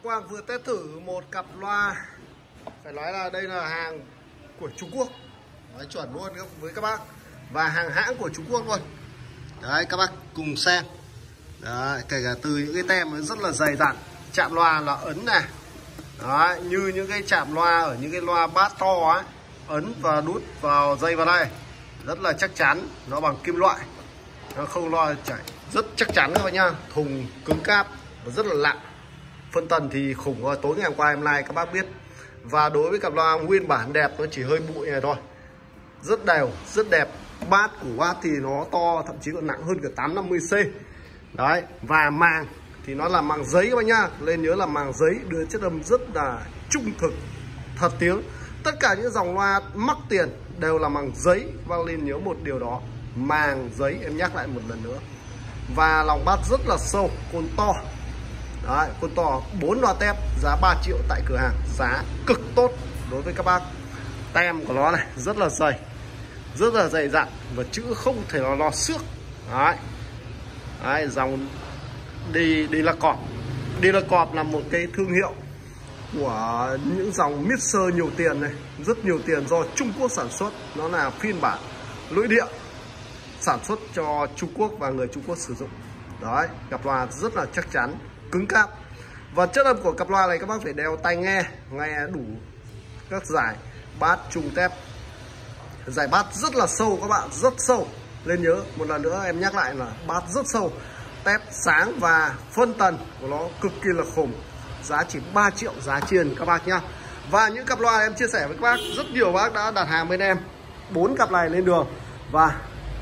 Quang vừa test thử một cặp loa, phải nói là đây là hàng của Trung Quốc, nói chuẩn luôn với các bác, và hàng hãng của Trung Quốc luôn. Đấy, các bác cùng xem. Đấy, kể cả từ những cái tem nó rất là dày dặn, chạm loa là ấn này. Đấy, như những cái chạm loa ở những cái loa bass to ấy, ấn và đút vào dây vào đây rất là chắc chắn, nó bằng kim loại, nó không lo chảy, rất chắc chắn các bạn nhá. Thùng cứng cáp và rất là nặng, phân tần thì khủng rồi. Tối ngày hôm qua em like các bác biết. Và đối với cặp loa nguyên bản đẹp, nó chỉ hơi bụi này thôi, rất đều, rất đẹp. Bát của bát thì nó to, thậm chí còn nặng hơn cả 850C. Đấy, và màng thì nó là màng giấy các bạn nhá. Lên nhớ là màng giấy, đưa chất âm rất là trung thực, thật tiếng. Tất cả những dòng loa mắc tiền đều là màng giấy, vang lên nhớ một điều đó, màng giấy, em nhắc lại một lần nữa. Và lòng bát rất là sâu, côn to. Đấy, côn to, 4 loa tép, giá 3 triệu tại cửa hàng, giá cực tốt đối với các bác. Tem của nó này rất là dày, rất là dày dặn, và chữ không thể lo xước. Đấy. Đấy, dòng đi là cọp. Đi là cọp là một cái thương hiệu của những dòng mixer nhiều tiền này, rất nhiều tiền, do Trung Quốc sản xuất. Nó là phiên bản nội địa, sản xuất cho Trung Quốc và người Trung Quốc sử dụng. Đấy, cặp loa rất là chắc chắn, cứng cáp. Và chất âm của cặp loa này các bác phải đeo tai nghe đủ các giải bass, trung, tép. Giải bass rất là sâu các bạn, rất sâu. Lên nhớ một lần nữa em nhắc lại là bass rất sâu, tép sáng và phân tần của nó cực kỳ là khủng. Giá chỉ 3 triệu, giá chiên các bác nhá. Và những cặp loa em chia sẻ với các bác, rất nhiều bác đã đặt hàng bên em 4 cặp này lên đường, và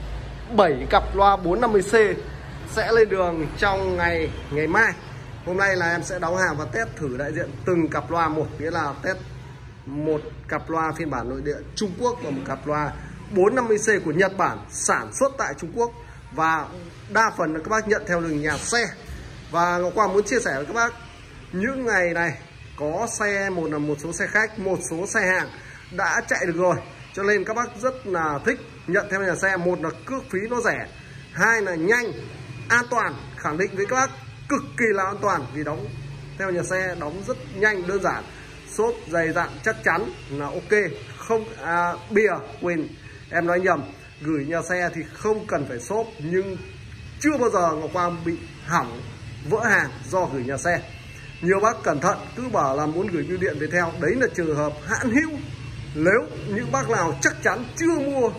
7 cặp loa 450C sẽ lên đường trong ngày mai. Hôm nay là em sẽ đóng hàng và test thử đại diện từng cặp loa một, nghĩa là test một cặp loa phiên bản nội địa Trung Quốc và một cặp loa 450C của Nhật Bản, sản xuất tại Trung Quốc, và đa phần là các bác nhận theo đường nhà xe. Và Ngọc Quang muốn chia sẻ với các bác, những ngày này có xe, một số xe khách, một số xe hàng đã chạy được rồi, cho nên các bác rất là thích nhận theo nhà xe. Một là cước phí nó rẻ, hai là nhanh, an toàn, khẳng định với các bác cực kỳ là an toàn, vì đóng theo nhà xe đóng rất nhanh, đơn giản, xốp dày dặn, chắc chắn là ok. Không bìa, quên, em nói nhầm, gửi nhà xe thì không cần phải xốp, nhưng chưa bao giờ Ngọc Quang bị hỏng, vỡ hàng do gửi nhà xe. Nhiều bác cẩn thận cứ bảo là muốn gửi bưu điện về theo, đấy là trường hợp hãn hữu. Nếu những bác nào chắc chắn chưa mua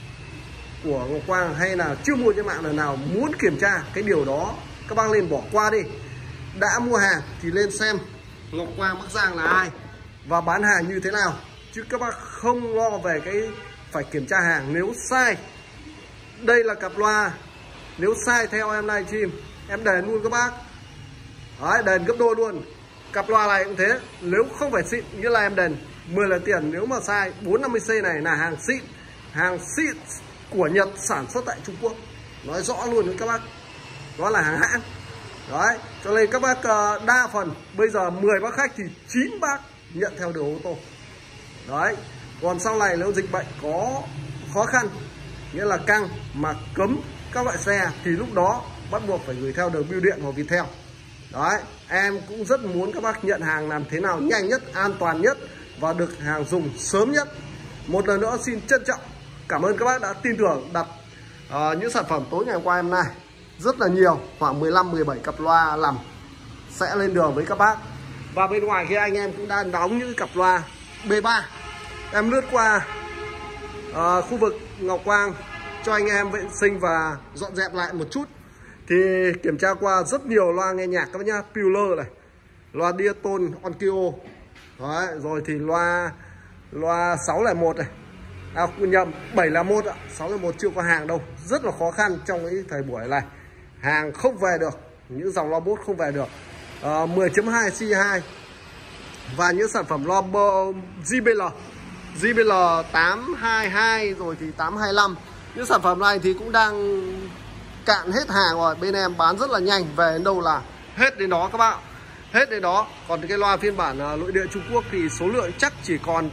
của Ngọc Quang hay là chưa mua trên mạng lần nào, muốn kiểm tra cái điều đó, các bác lên bỏ qua đi. Đã mua hàng thì lên xem Ngọc Quang Bắc Giang là ai và bán hàng như thế nào, chứ các bác không lo về cái phải kiểm tra hàng. Nếu sai, đây là cặp loa, nếu sai theo em livestream em đền luôn các bác. Đấy, đền gấp đôi luôn. Cặp loa này cũng thế, nếu không phải xịn nghĩa là em đền 10 lần tiền. Nếu mà sai, 450C này là hàng xịn của Nhật, sản xuất tại Trung Quốc, nói rõ luôn với các bác, đó là hàng hãng. Đấy, cho nên các bác đa phần bây giờ 10 bác khách thì 9 bác nhận theo đường ô tô. Đấy, còn sau này nếu dịch bệnh có khó khăn, nghĩa là căng mà cấm các loại xe, thì lúc đó bắt buộc phải gửi theo đường bưu điện hoặc Viettel. Đấy, em cũng rất muốn các bác nhận hàng làm thế nào nhanh nhất, an toàn nhất và được hàng dùng sớm nhất. Một lần nữa xin trân trọng cảm ơn các bác đã tin tưởng đặt những sản phẩm tối ngày hôm qua em nay. Rất là nhiều, khoảng 15-17 cặp loa làm sẽ lên đường với các bác. Và bên ngoài kia anh em cũng đang đóng những cặp loa B3. Em lướt qua khu vực Ngọc Quang cho anh em vệ sinh và dọn dẹp lại một chút, thì kiểm tra qua rất nhiều loa nghe nhạc các bác nhá. Puller này, loa Diaton Onkyo. Đấy, rồi thì loa 601 này, nhầm, 701 ạ, 601 chưa có hàng đâu, rất là khó khăn trong cái thời buổi này, hàng không về được, những dòng loa bốt không về được. 10.2 C2 và những sản phẩm loa JBL 822 rồi thì 825. Những sản phẩm này thì cũng đang cạn hết hàng rồi, bên em bán rất là nhanh, về đến đâu là hết đến đó các bạn, hết đến đó. Còn cái loa phiên bản nội địa Trung Quốc thì số lượng chắc chỉ còn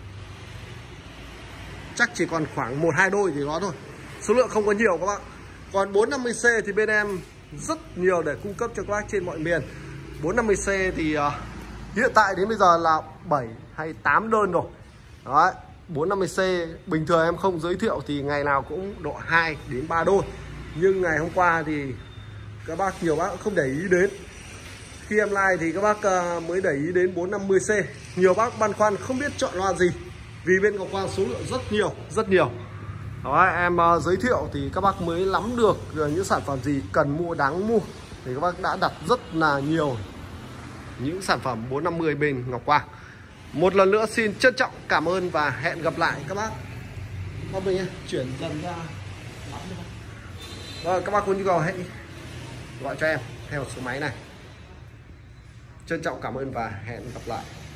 khoảng 1-2 đôi thì đó thôi, số lượng không có nhiều các bạn. Còn 450C thì bên em rất nhiều để cung cấp cho các bác trên mọi miền. 450C thì hiện tại đến bây giờ là 7 hay 8 đơn rồi. Đấy, 450C bình thường em không giới thiệu thì ngày nào cũng độ 2 đến 3 đôi. Nhưng ngày hôm qua thì các bác, nhiều bác không để ý đến. Khi em like thì các bác mới để ý đến 450C. Nhiều bác băn khoăn không biết chọn loa gì, vì bên Ngọc Quang số lượng rất nhiều. Đó, em giới thiệu thì các bác mới nắm được những sản phẩm gì cần mua, đáng mua. Thì các bác đã đặt rất là nhiều những sản phẩm 450 bên Ngọc Quang. Một lần nữa xin trân trọng cảm ơn và hẹn gặp lại các bác. Mình chuyển dần ra. Rồi, các bác có nhu cầu hãy gọi cho em theo số máy này. Trân trọng cảm ơn và hẹn gặp lại.